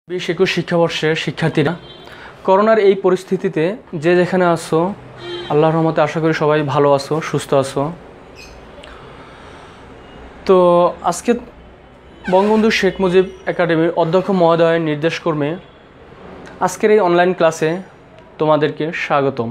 2021 শিক্ষাবর্ষের শিক্ষার্থীরা করোনার এই পরিস্থিতিতে যে যেখানে আছো আল্লাহর রহমতে আশা করি সবাই ভালো আছো, সুস্থ আছো। তো আজকে বঙ্গবন্ধু শেখ মুজিব একাডেমির অধ্যক্ষ মহোদয়ের নির্দেশক্রমে আজকের এই অনলাইন ক্লাসে তোমাদেরকে স্বাগতম।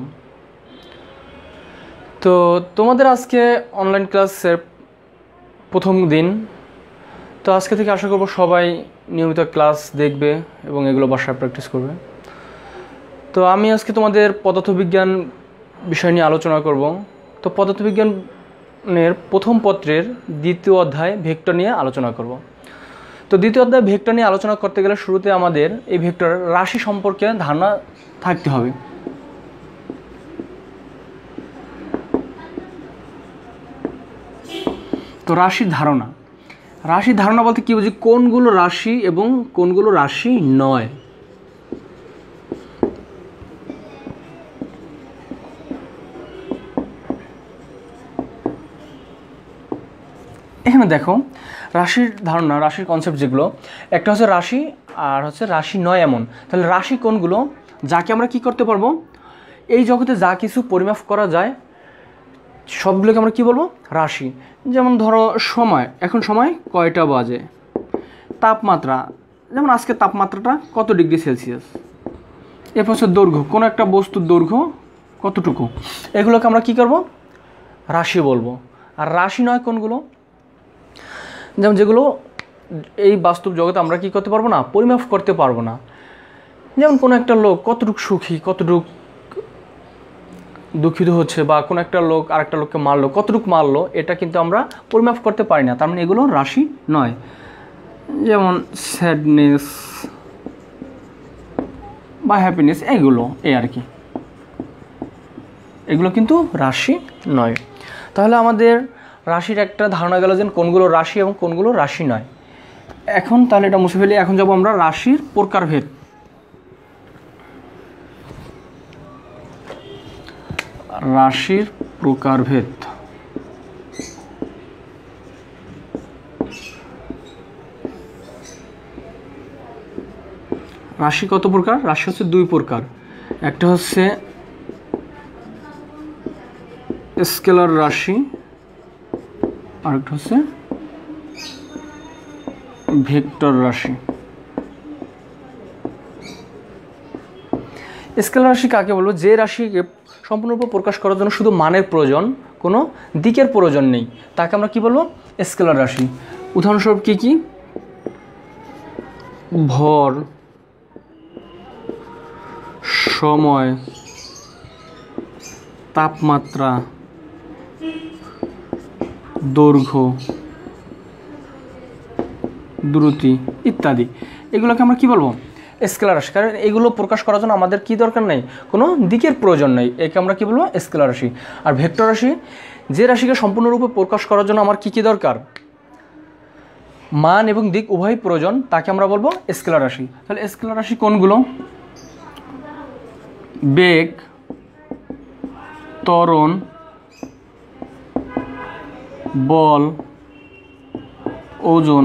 তো তোমাদের আজকে অনলাইন ক্লাসের প্রথম দিন। তো আজকে থেকে আশা করব সবাই নিয়মিত ক্লাস দেখবে এবং এগুলো বাসায় প্র্যাকটিস করবে। তো আমি আজকে তোমাদের পদার্থবিজ্ঞান বিষয় নিয়ে আলোচনা করব। তো পদার্থবিজ্ঞানের প্রথম পত্রের দ্বিতীয় অধ্যায় ভেক্টর নিয়ে আলোচনা করব। তো দ্বিতীয় অধ্যায় ভেক্টর নিয়ে আলোচনা করতে গেলে শুরুতে আমাদের এই ভেক্টর রাশি সম্পর্কে ধারণা থাকতে হবে। তো রাশির ধারণা বলতে কি বুঝি, কোনগুলো রাশি এবং কোনগুলো রাশি নয়। এখানে দেখো রাশির ধারণা, রাশির কনসেপ্ট যেগুলো, একটা হচ্ছে রাশি আর হচ্ছে রাশি নয় এমন। তাহলে রাশি কোনগুলো যাকে আমরা কি করতে পারবো, এই জগতে যা কিছু পরিমাপ করা যায় সবগুলোকে আমরা কি বলবো, রাশি। যেমন ধরো সময়, এখন সময় কয়টা বাজে। তাপমাত্রা, যেমন আজকে তাপমাত্রাটা কত ডিগ্রি সেলসিয়াস। এরপর হচ্ছে দৈর্ঘ্য, কোনো একটা বস্তুর দৈর্ঘ্য কতটুকু, এগুলোকে আমরা কি করব, রাশি বলবো। আর রাশি নয় কোনগুলো, যেমন যেগুলো এই বাস্তব জগতে আমরা কি করতে পারবো না, পরিমাপ করতে পারবো না। যেমন কোনো একটা লোক কতটুকু সুখী, কতটুকু দুঃখিত হচ্ছে, বা কোনো একটা লোক আরেকটা লোককে মারলো, কতটুকু মারলো, এটা কিন্তু আমরা পরিমাপ করতে পারি না। তার মানে এগুলো রাশি নয়। যেমন স্যাডনেস বা হ্যাপিনেস, এগুলো এই আর কি, এগুলো কিন্তু রাশি নয়। তাহলে আমাদের রাশির একটা ধারণা গেল যে কোনগুলো রাশি এবং কোনগুলো রাশি নয়। এখন তাহলে এটা মুছে ফেলি। এখন যাবো আমরা রাশির প্রকারভেদ। রাশির প্রকারভেদ। রাশি কত প্রকার? রাশি হচ্ছে দুই প্রকার। একটা হচ্ছে স্কেলার রাশি আর একটা হচ্ছে ভেক্টর রাশি। স্কেলার রাশি কাকে বলবো? যে রাশিকে সম্পূর্ণরূপে প্রকাশ করার জন্য শুধু মানের প্রয়োজন, কোনো দিকের প্রয়োজন নেই, তাকে আমরা কি বলবো, স্কেলার রাশি। উদাহরণস্বরূপ কি কি? ভর, সময়, তাপমাত্রা, দৈর্ঘ্য, দ্রুতি ইত্যাদি, এগুলোকে আমরা কি বলবো, স্কেলার রাশি। কারণ এগুলো প্রকাশ করার জন্য আমাদের কি দরকার নেই, কোনো দিকের প্রয়োজন নেই, একে আমরা কি বলবো, স্কেলার রাশি। আর ভেক্টর রাশি, যে রাশিকে সম্পূর্ণরূপে প্রকাশ করার জন্য আমার কি কি দরকার, মান এবং দিক উভয় প্রয়োজন, তাকে আমরা বলবো স্কেলার রাশি। তাহলে স্কেলার রাশি কোনগুলো? বেগ, ত্বরণ, বল, ওজন,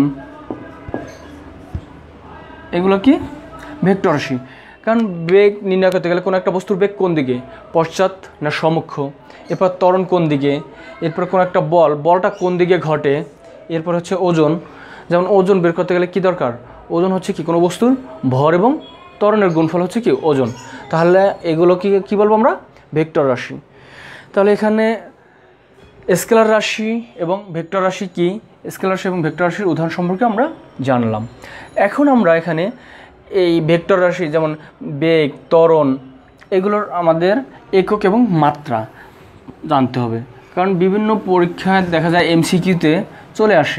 এগুলো কি ভেক্টর রাশি। কারণ বেগ নির্ণয় করতে গেলে কোনো একটা বস্তুর বেগ কোন দিকে, পশ্চাৎ না সম্মুখ, এরপর ত্বরণ কোন দিকে, এরপর কোনো একটা বলটা কোন দিকে ঘটে, এরপর হচ্ছে ওজন। যেমন ওজন বের করতে গেলে কি দরকার, ওজন হচ্ছে কি কোনো বস্তুর ভর এবং ত্বরণের গুণফল হচ্ছে কি ওজন। তাহলে এগুলো কি বলবো আমরা, ভেক্টর রাশি। তাহলে এখানে স্কেলার রাশি এবং ভেক্টর রাশি কি, স্কেলার রাশি এবং ভেক্টর রাশির উদাহরণ সম্পর্কে আমরা জানলাম। এখন আমরা এখানে এই ভেক্টর রাশি যেমন বেগ, ত্বরণ, এগুলোর আমাদের একক এবং মাত্রা জানতে হবে। কারণ বিভিন্ন পরীক্ষায় দেখা যায় এমসিকিউতে চলে আসে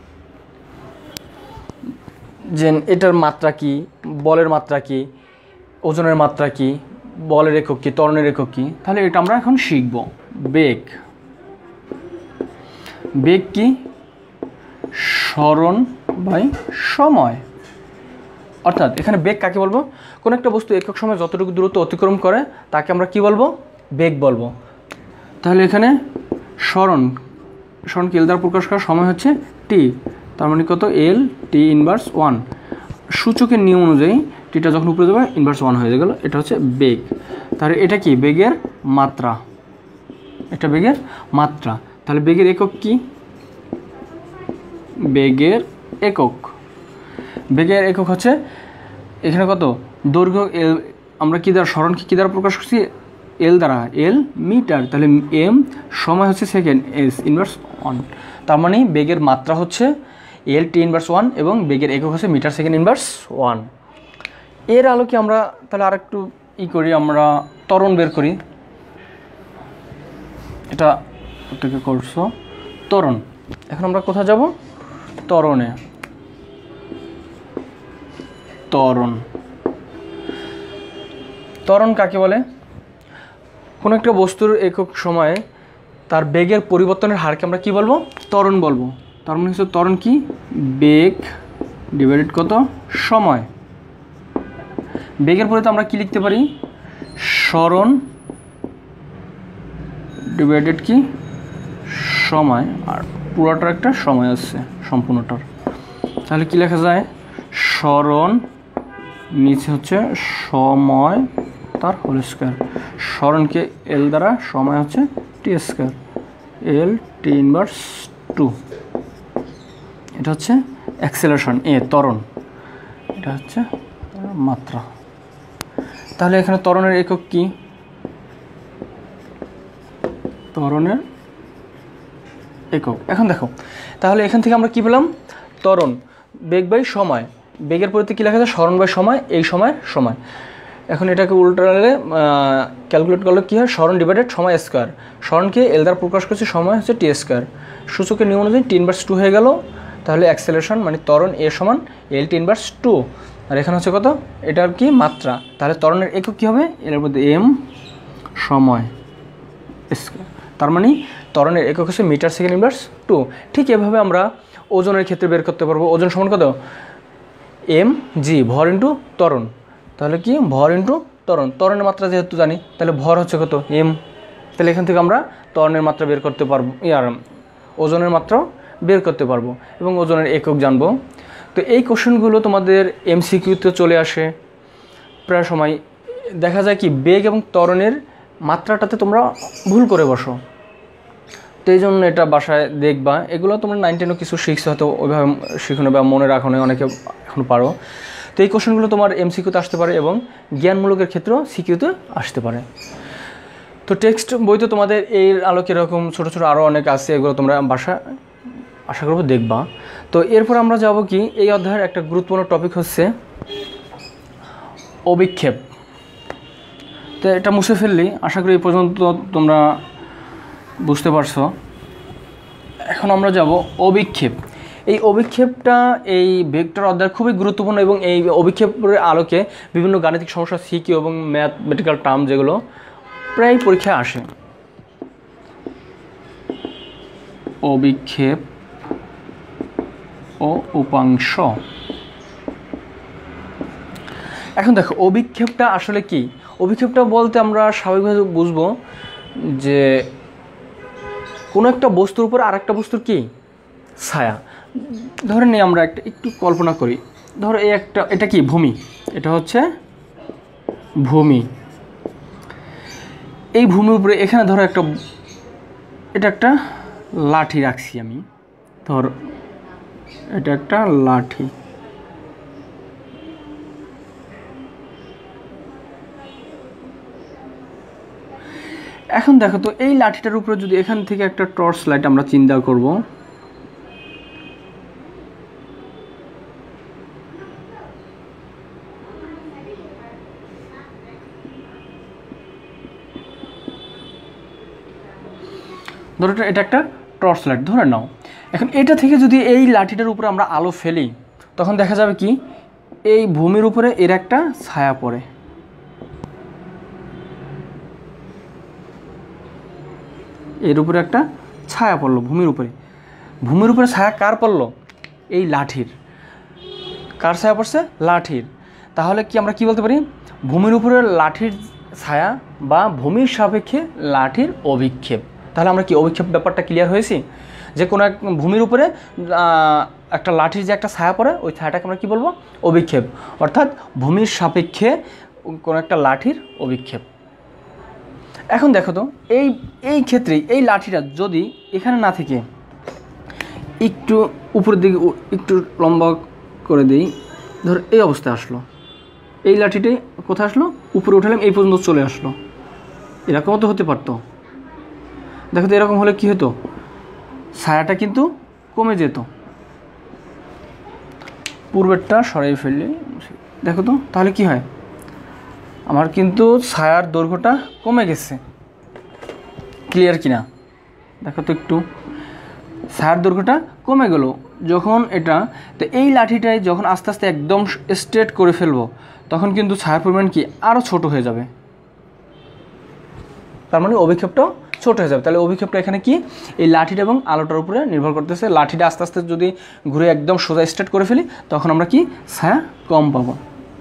যে এটার মাত্রা কি, বলের মাত্রা কি, ওজনের মাত্রা কি, বলের একক কি, ত্বরণের একক কি। তাহলে এটা আমরা এখন শিখব। বেগ কি, সরণ বাই সময়। অর্থাৎ এখানে বেগ কাকে বলবো, কোনো একটা বস্তু একক সময় যতটুকু দূরত্ব অতিক্রম করে তাকে আমরা কি বলবো, বেগ বলবো। তাহলে এখানে সরণ কি এল দ্বারা প্রকাশ করার সময় হচ্ছে টি, তার মানে কত, এল টি ইনভার্স 1। সূচকের নিয়ম অনুযায়ী টিটা যখন উপরে যাবে ইনভার্স 1 হয়ে গেল, এটা হচ্ছে বেগ। তাহলে এটা কি বেগের মাত্রা, এটা বেগের মাত্রা। তাহলে বেগের একক কি? বেগের একক, বেগের একক হচ্ছে এখানে কত দৈর্ঘ্য এল, আমরা কি দ্বারা স্মরণকে কী দ্বারা প্রকাশ করছি? এল দ্বারা, এল মিটার। তাহলে এম, সময় হচ্ছে সেকেন্ড, এস ইনভার্স 1। তার মানে বেগের মাত্রা হচ্ছে এল টি ইনভার্স 1 এবং বেগের একক হচ্ছে মিটার সেকেন্ড ইনভার্স 1। এর আলোকে আমরা তাহলে আরেকটু করি, আমরা ত্বরণ বের করি। এটা থেকে করছো ত্বরণ। এখন আমরা কোথায় যাব? ত্বরণে। ত্বরণ, ত্বরণ কাকে বলে? কোনো একটা বস্তুর একক সময়ে তার বেগের পরিবর্তনের হারকে আমরা কি বলবো? ত্বরণ বলবো। তার মানে হচ্ছে ত্বরণ কি? বেগ ডিভাইডেড কত? সময়। বেগের পরিবর্তে আমরা কি লিখতে পারি? সরণ ডিভাইডেড কি? সময়। আর পুরোটার একটা সময় আছে সম্পূর্ণটার। তাহলে কি লেখা যায়? সরণ নিচে হচ্ছে সময় তার হোল স্কয়ার। সরণকে এল দ্বারা, সময় হচ্ছে টি স্কয়ার, এল টি ইনভার্স 2। এটা হচ্ছে অ্যাক্সেলারেশন, এ ত্বরণ, এটা হচ্ছে মাত্রা। তাহলে এখানে ত্বরণের একক কি? ত্বরণের একক। এখন দেখো, তাহলে এখান থেকে আমরা কি পেলাম? ত্বরণ বেগ বাই সময়। বেগের পরিবর্তে কী লেখা যায়? সরণ বাই সময়, এই সময়ের সময়। এখন এটাকে উল্টালে ক্যালকুলেট করলে কী হয়? সরণ ডিভাইডেড সময় স্কোয়ার। সরণকে এল দ্বারা প্রকাশ করছে, সময় হচ্ছে টি স্কোয়ার। সূচকের নিয়ম অনুযায়ী টি ইনভার্স 2 হয়ে গেল। তাহলে অ্যাক্সেলারেশন মানে ত্বরণ এ সমান এল টি ইনভার্স 2। আর এখানে হচ্ছে কত? এটার কি? মাত্রা। তাহলে ত্বরণের একক কী হবে? এর মধ্যে এম সময় স্কোয়ার। তার মানে ত্বরণের একক হচ্ছে মিটার সেকেন্ড ইনভার্স 2। ঠিক এভাবে আমরা ওজনের ক্ষেত্রে বের করতে পারবো। ওজন সমান কত? এম জি, ভর ইন্টু ত্বরণ। তাহলে কি? ভর ইন্টু ত্বরণ। ত্বরণের মাত্রা যেহেতু জানি, তাহলে ভর হচ্ছে কত? এম। তাহলে এখান থেকে আমরা ত্বরণের মাত্রা বের করতে পারবো, ওজনের মাত্রাও বের করতে পারবো এবং ওজনের একক জানবো। তো এই কোশ্চেনগুলো তোমাদের এমসিকিউতে চলে আসে প্রায় সময়। দেখা যায় কি বেগ এবং ত্বরণের মাত্রাটাতে তোমরা ভুল করে বসো। তো এই জন্য এটা বাসায় দেখবা। এগুলো তোমরা 9, 10 কিছু শিখছো, হয়তো ওইভাবে শিখো না বা মনে রাখো না, অনেকে এখন পারো। তো এই কোশ্চেনগুলো তোমার এমসিকিউতে আসতে পারে এবং জ্ঞানমূলকের ক্ষেত্রেও সিকিউতে আসতে পারে। তো টেক্সট বইতে তোমাদের এই আলোকে এরকম ছোটো ছোটো আরও অনেক আছে, এগুলো তোমরা বাসা আশা করবো দেখবা। তো এরপর আমরা যাব কি, এই অধ্যায়ের একটা গুরুত্বপূর্ণ টপিক হচ্ছে অভিক্ষেপ। তো এটা মুছে ফেললি, আশা করি এই পর্যন্ত তোমরা বুঝতে পারছো। এখন আমরা যাব অভিক্ষেপ। এই অভিক্ষেপটা এই ভেক্টর অধ্যায় খুবই গুরুত্বপূর্ণ এবং এই অভিক্ষেপের আলোকে বিভিন্ন গাণিতিক সমস্যা শিখি এবং ম্যাথমেটিক্যাল টার্ম যেগুলো প্রায় পরীক্ষায় আসে। অভিক্ষেপ ও উপাংশ। এখন দেখো অভিক্ষেপটা আসলে কি? অভিক্ষেপটা বলতে আমরা স্বাভাবিকভাবে বুঝবো যে কোনো একটা বস্তুর উপর আর একটা বস্তুর কি ছায়া। ধরে নিই আমরা একটু কল্পনা করি, ধরো এটা কি ভূমি, এটা হচ্ছে ভূমি। এই ভূমির উপরে এখানে ধরো এটা একটা লাঠি রাখছি আমি, ধর এটা একটা লাঠি। এখন দেখো তো এই লাঠিটার উপরে যদি এখান থেকে একটা টর্চ লাইট আমরা চিন্তা করব, ধরো এটা একটা টর্চ লাইট ধরে নাও। এখন এটা থেকে যদি এই লাঠিটার উপরে আমরা আলো ফেলি, তখন দেখা যাবে কি এই ভূমির উপরে এর একটা ছায়া পড়ে। এর উপরে একটা ছায়া পড়লো ভূমির উপরে। ভূমির উপরে ছায়া কার পড়লো? এই লাঠির। কার ছায়া পড়ছে? লাঠির। তাহলে কি আমরা কি বলতে পারি? ভূমির উপরে লাঠির ছায়া বা ভূমির সাপেক্ষে লাঠির অভিক্ষেপ। তাহলে আমরা কি অভিক্ষেপ ব্যাপারটা ক্লিয়ার হয়েছি? যে কোনো এক ভূমির উপরে একটা লাঠির যে একটা ছায়া পড়ে ওই ছায়াটাকে আমরা কী বলবো? অভিক্ষেপ। অর্থাৎ ভূমির সাপেক্ষে কোনো একটা লাঠির অভিক্ষেপ। এখন দেখো তো এই ক্ষেত্রে এই লাঠিটা যদি এখানে না থেকে একটু উপরের দিকে একটু লম্বা করে দিই, ধর এই অবস্থায় আসলো, এই লাঠিটাই কোথায় আসলো? উপরে উঠালাম, এই পর্যন্ত চলে আসলো। এরকমও তো হতে পারতো। দেখো তো এরকম হলে কী হতো? ছায়াটা কিন্তু কমে যেত। পূর্বেরটা সরাই ফেললে দেখো তো তাহলে কি হয়? আমার কিন্তু ছায়ার দৈর্ঘ্যটা কমে গেছে। ক্লিয়ার কিনা দেখো তো একটু, ছায়ার দৈর্ঘ্যটা কমে গেল যখন এটা। তো এই লাঠিটাই যখন আস্তে আস্তে একদম স্ট্রেট করে ফেলবো তখন কিন্তু ছায়ার পরিমাণ কি আরও ছোট হয়ে যাবে, তার মানে অভিক্ষেপটাও ছোট হয়ে যাবে। তাহলে অভিক্ষেপটা এখানে কি? এই লাঠিটা এবং আলোটার উপরে নির্ভর করতেছে। লাঠিটা আস্তে আস্তে যদি ঘুরে একদম সোজা স্ট্রেট করে ফেলি তখন আমরা কি ছায়া কম পাবো।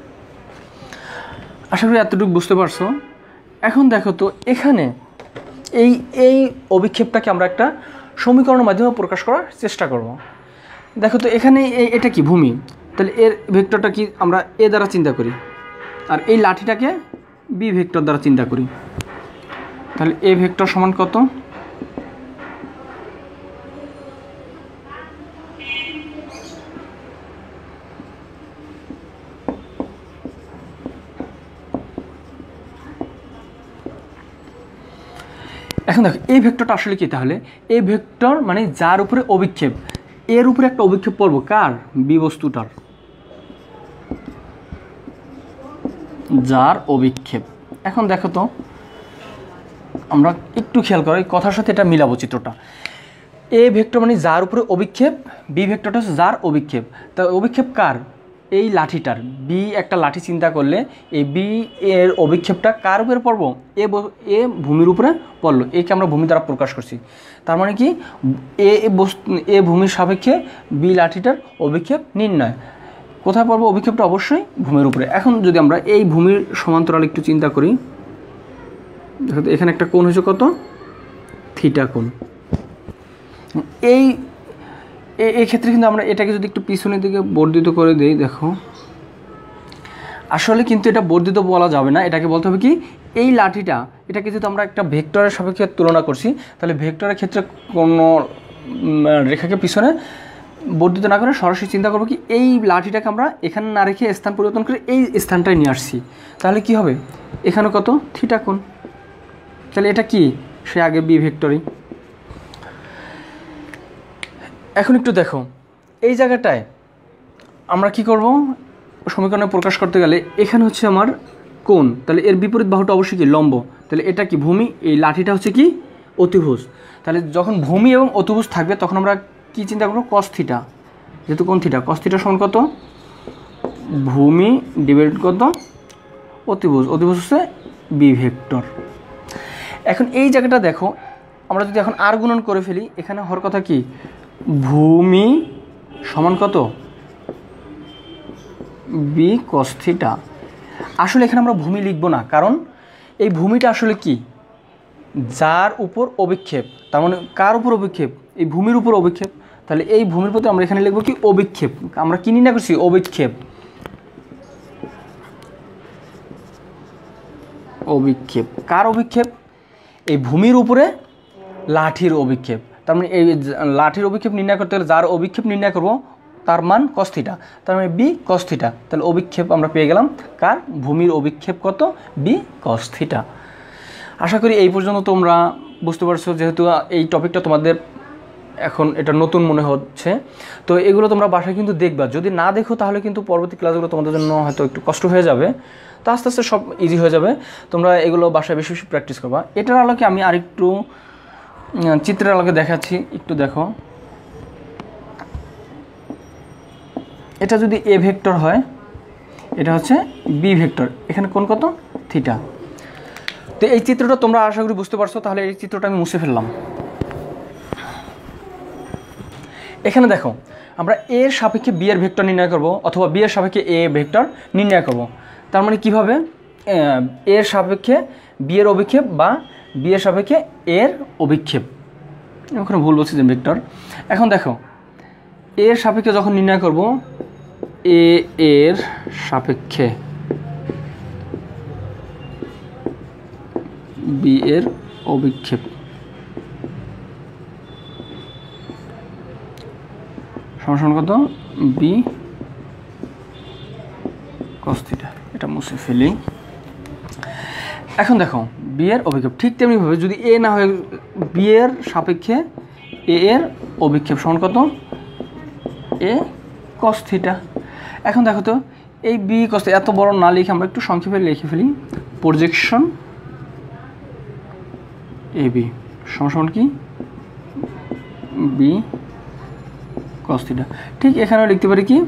আশা করি এতটুকু বুঝতে পারছো। এখন দেখো তো এখানে এই অভিক্ষেপটাকে আমরা একটা সমীকরণের মাধ্যমে প্রকাশ করার চেষ্টা করব। দেখো তো এখানে এটা কি? ভূমি। তাহলে এর ভেক্টরটা কি আমরা এ দ্বারা চিন্তা করি, আর এই লাঠিটাকে বি ভেক্টর দ্বারা চিন্তা করি। তাহলে এ ভেক্টর সমান কত? এখন দেখো এই ভেক্টরটা আসলে কি? তাহলে এই ভেক্টর মানে যার উপরে অভিক্ষেপ, এর উপরে একটা অভিক্ষেপ পড়বো কার? বি বস্তুটার, যার অভিক্ষেপ। এখন দেখো তো আমরা একটু খেয়াল করো, এই কথার সাথে এটা মিলাবো চিত্রটা। এ ভেক্টর মানে যার উপরে অভিক্ষেপ, বি ভেক্টরটা হচ্ছে যার অভিক্ষেপ। তা অভিক্ষেপ কার? এই লাঠিটার। বি একটা লাঠি চিন্তা করলে এই বি এর অভিক্ষেপটা কার উপরে পড়বো? এ ভূমির উপরে পড়লো। একে আমরা ভূমি দ্বারা প্রকাশ করছি। তার মানে কি এ ভূমির সাপেক্ষে বি লাঠিটার অভিক্ষেপ নির্ণয়। কোথায় পড়বো অভিক্ষেপটা? অবশ্যই ভূমির উপরে। এখন যদি আমরা এই ভূমির সমান্তরাল একটু চিন্তা করি, দেখো এখানে একটা কোণ হয়েছে কত? থিটা কোণ। এই ক্ষেত্রে কিন্তু আমরা এটাকে যদি একটু পিছনের দিকে বর্ধিত করে দিই, দেখো আসলে কিন্তু এটা বর্ধিত বলা যাবে না, এটাকে বলতে হবে কি? এই লাঠিটা এটাকে যদি আমরা একটা ভেক্টরের সাপেক্ষে তুলনা করছি তাহলে ভেক্টরের ক্ষেত্রে কোনো রেখাকে পিছনে বর্ধিত না করে সরাসরি চিন্তা করবো কি এই লাঠিটাকে আমরা এখানে না রেখে স্থান পরিবর্তন করে এই স্থানটায় নিয়ে আসছি। তাহলে কি হবে? এখানে কত? থিটা কোণ। তাহলে এটা কি? সে আগে বি ভেক্টরই। এখন একটু দেখো এই জায়গাটায় আমরা কি করব? সমীকরণে প্রকাশ করতে গেলে এখানে হচ্ছে আমার কোণ, তাহলে এর বিপরীত বাহুটা অবশ্যই কি? লম্ব। তাহলে এটা কি? ভূমি। এই লাঠিটা হচ্ছে কি? অতিভুজ। তাহলে যখন ভূমি এবং অতিভুজ থাকবে তখন আমরা কি চিন্তা করবো? Cos theta. যেহেতু কোণ থিটা, কস থিটা সমান কত? ভূমি ডিভাইড কত? অতিভুজ। অতিভুজ হচ্ছে বি ভেক্টর। এখন এই জায়গাটা দেখো আমরা যদি এখন আর গুণন করে ফেলি, এখানে হওয়ার কথা কি? ভূমি সমান কত? B cos theta. আসলে এখানে আমরা ভূমি লিখব না, কারণ এই ভূমিটা আসলে কি? যার উপর অভিক্ষেপ। তার মানে কার উপর অভিক্ষেপ? এই ভূমির উপর অভিক্ষেপ। তাহলে এই ভূমির প্রতি আমরা এখানে লিখব কি? অভিক্ষেপ। আমরা কি নির্ণয় করছি? অভিক্ষেপ। অভিক্ষেপ কার অভিক্ষেপ? এই ভূমির উপরে লাঠির অভিক্ষেপ। তার মানে এই লাঠির অভিক্ষেপ নির্ণয় করতে গেলে যার অভিক্ষেপ নির্ণয় করব তার মান কস থিটা, তার মানে বি কস থিটা। তাহলে অভিক্ষেপ আমরা পেয়ে গেলাম কার? ভূমির অভিক্ষেপ কত? B cos theta. আশা করি এই পর্যন্ত তোমরা বুঝতে পারছো। যেহেতু এই টপিকটা তোমাদের এখন এটা নতুন মনে হচ্ছে, তো এগুলো তোমরা বাসায় কিন্তু দেখবা। যদি না দেখো তাহলে কিন্তু পরবর্তী ক্লাসগুলো তোমাদের জন্য হয়তো একটু কষ্ট হয়ে যাবে, তো আস্তে আস্তে সব ইজি হয়ে যাবে। তোমরা এগুলো বাসায় বেশি বেশি প্র্যাকটিস করবা। এটার আলোকে আমি আরেকটু চিত্রের আলোকে দেখাচ্ছি, একটু দেখো। এটা যদি এ ভেক্টর হয়, এটা হচ্ছে বি ভেক্টর, এখানে কোণ কত? থিটা। তো এই চিত্রটা তোমরা আশা করি বুঝতে পারছো। তাহলে এই চিত্রটা আমি মুছে ফেললাম। এখানে দেখো আমরা এর সাপেক্ষে বি এর ভেক্টর নির্ণয় করব, অথবা বি এর সাপেক্ষে এ ভেক্টর নির্ণয় করব। তার মানে কীভাবে? এর সাপেক্ষে বি এর অভিক্ষেপ বা বি এর সাপেক্ষে এর অভিক্ষেপ। ওখানে ভুল বলছি যে ভেক্টর। এখন দেখো এর সাপেক্ষে যখন নির্ণয় করব এ এর সাপেক্ষে বি এর অভিক্ষেপ সমান কত বি cos θ। এটা মুছে ফেলি। এখন দেখো বি এর অভিক্ষেপ ঠিক তেমনিভাবে যদি এ না হয় বি এর সাপেক্ষে এ এর অভিক্ষেপ সমান কত এ cos θ। এখন দেখো তো এই বি cos θ এত বড় না লিখে আমরা একটু সংক্ষেপে লিখে ফেলি প্রজেকশন এ বি সমান কি বি cos θ। ঠিক এখানেও লিখতে পারি কি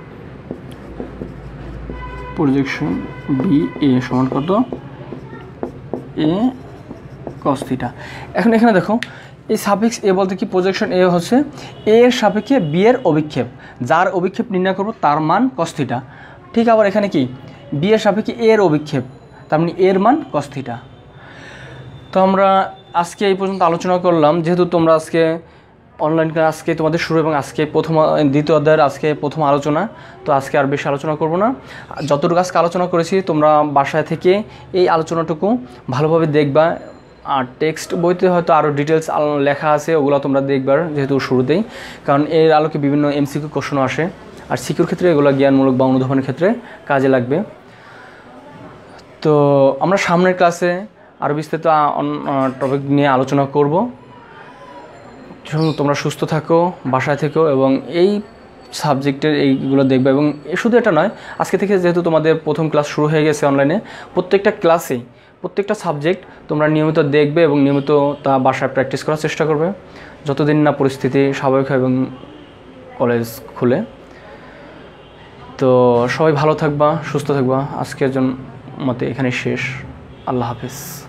প্রজেকশন বি এ সমান কত এ cos θ। এখন এখানে দেখো এই সাফিক্স এ বলতে কি প্রজেকশন এ হচ্ছে এ এর সাপেক্ষে বি এর অভিক্ষেপ, যার অভিক্ষেপ নির্ণয় করব তার মান cos θ। ঠিক আবার এখানে কি বি এর সাপেক্ষে এ এর অভিক্ষেপ, তার মানে এর মান cos θ। তো আমরা আজকে এই পর্যন্ত আলোচনা করলাম। যেহেতু তোমরা আজকে অনলাইন ক্লাস আজকে তোমাদের শুরু এবং আজকে দ্বিতীয় অধ্যায়ের আজকে প্রথম আলোচনা, তো আজকে আর বেশি আলোচনা করব না। যতটুকু আজকে আলোচনা করেছি তোমরা বাসায় থেকে এই আলোচনাটুকু ভালোভাবে দেখবা। আর টেক্সট বইতে হয়তো আরও ডিটেলস লেখা আছে, ওগুলো তোমরা দেখবার যেহেতু শুরুতেই, কারণ এর আলোকে বিভিন্ন এমসিকিউ কোশ্চেনও আসে, আর সিকিউর ক্ষেত্রে এগুলো জ্ঞানমূলক বা অনুধাবনের ক্ষেত্রে কাজে লাগবে। তো আমরা সামনের ক্লাসে আরও বিস্তারিত টপিক নিয়ে আলোচনা করব। তোমরা সুস্থ থাকো, বাসায় থেকো এবং এই সাবজেক্টের এইগুলো দেখবে। এবং শুধু এটা নয়, আজকে থেকে যেহেতু তোমাদের প্রথম ক্লাস শুরু হয়ে গেছে অনলাইনে, প্রত্যেকটা ক্লাসেই প্রত্যেকটা সাবজেক্ট তোমরা নিয়মিত দেখবে এবং নিয়মিত তা বাসায় প্র্যাকটিস করার চেষ্টা করবে যতদিন না পরিস্থিতি স্বাভাবিক হয় এবং কলেজ খুলে। তো সবাই ভালো থাকবা, সুস্থ থাকবা। আজকের জন্য মতে এখানে শেষ। আল্লাহ হাফেজ।